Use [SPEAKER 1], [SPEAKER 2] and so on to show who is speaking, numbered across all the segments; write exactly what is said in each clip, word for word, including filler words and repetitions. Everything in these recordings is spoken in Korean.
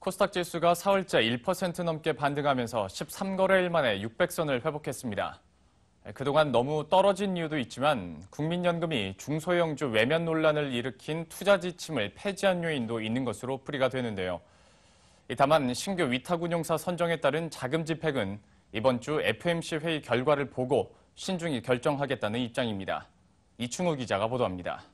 [SPEAKER 1] 코스닥 지수가 사흘째 일 퍼센트 넘게 반등하면서 십삼 거래일 만에 육백 선을 회복했습니다. 그동안 너무 떨어진 이유도 있지만 국민연금이 중소형주 외면 논란을 일으킨 투자 지침을 폐지한 요인도 있는 것으로 풀이가 되는데요. 다만 신규 위탁운용사 선정에 따른 자금 집행은 이번 주 에프오엠씨 회의 결과를 보고 신중히 결정하겠다는 입장입니다. 이충우 기자가 보도합니다.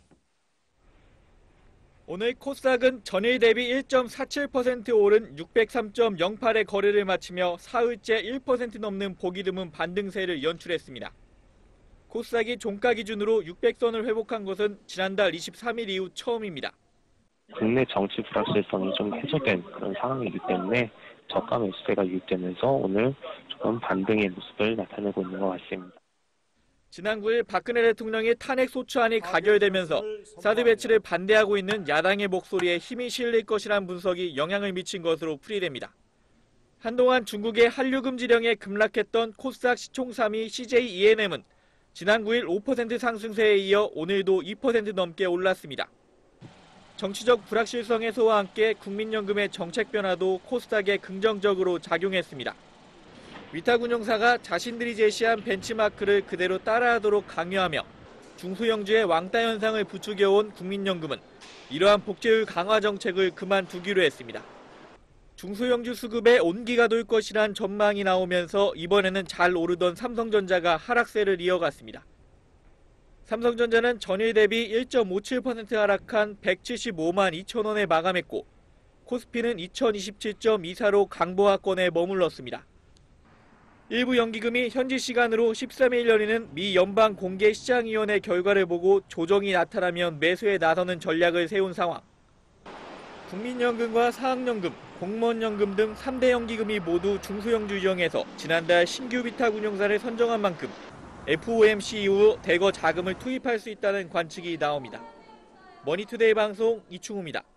[SPEAKER 2] 오늘 코스닥은 전일 대비 일 점 사칠 퍼센트 오른 육백삼 점 영팔의 거래를 마치며 사흘째 일 퍼센트 넘는 보기 드문 반등세를 연출했습니다. 코스닥이 종가 기준으로 육백 선을 회복한 것은 지난달 이십삼 일 이후 처음입니다.
[SPEAKER 3] 국내 정치 불확실성이 좀 해소된 그런 상황이기 때문에 저가 매수세가 유입되면서 오늘 조금 반등의 모습을 나타내고 있는 것 같습니다.
[SPEAKER 2] 지난 구일 박근혜 대통령의 탄핵 소추안이 가결되면서 사드 배치를 반대하고 있는 야당의 목소리에 힘이 실릴 것이란 분석이 영향을 미친 것으로 풀이됩니다. 한동안 중국의 한류 금지령에 급락했던 코스닥 시총 삼 위 씨제이이엔엠은 지난 구일 오 퍼센트 상승세에 이어 오늘도 이 퍼센트 넘게 올랐습니다. 정치적 불확실성 해소와 함께 국민연금의 정책 변화도 코스닥에 긍정적으로 작용했습니다. 위탁운용사가 자신들이 제시한 벤치마크를 그대로 따라하도록 강요하며 중소형주의 왕따 현상을 부추겨온 국민연금은 이러한 복제율 강화 정책을 그만두기로 했습니다. 중소형주 수급에 온기가 돌 것이란 전망이 나오면서 이번에는 잘 오르던 삼성전자가 하락세를 이어갔습니다. 삼성전자는 전일 대비 일 점 오칠 퍼센트 하락한 백칠십오만 이천 원에 마감했고 코스피는 이천이십칠 점 이사로 강보하권에 머물렀습니다. 일부 연기금이 현지 시간으로 십삼 일 열리는 미 연방공개시장위원회 결과를 보고 조정이 나타나면 매수에 나서는 전략을 세운 상황. 국민연금과 사학연금, 공무원연금 등 삼 대 연기금이 모두 중소형주 유형에서 지난달 신규 위탁운용사를 선정한 만큼 에프오엠씨 이후 대거 자금을 투입할 수 있다는 관측이 나옵니다. 머니투데이 방송 이충우입니다.